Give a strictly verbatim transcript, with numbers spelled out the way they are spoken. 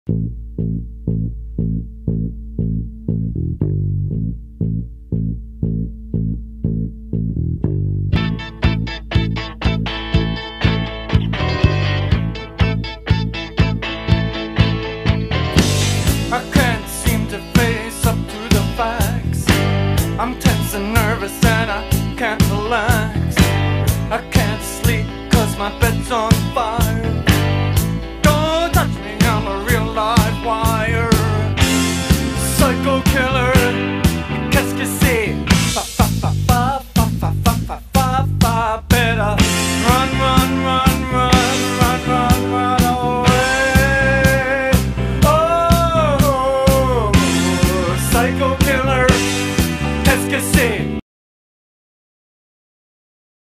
I can't seem to face up to the facts. I'm tense and nervous and I can't relax. I can't sleep cause my bed